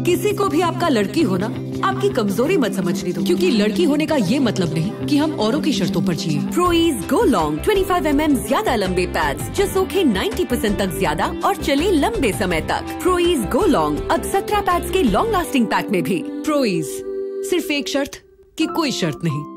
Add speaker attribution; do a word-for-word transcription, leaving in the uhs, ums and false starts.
Speaker 1: किसी को भी आपका लड़की होना आपकी कमजोरी मत समझने दो, क्योंकि लड़की होने का ये मतलब नहीं कि हम औरों की शर्तों पर जिए। प्रोईज गो लॉन्ग पच्चीस एम एम ज्यादा लंबे पैड्स जो सोखे नब्बे परसेंट तक ज्यादा और चले लंबे समय तक। प्रोईज गो लॉन्ग अब सत्रह पैड्स के लॉन्ग लास्टिंग पैक में भी। प्रोईज, सिर्फ एक शर्त कि कोई शर्त नहीं।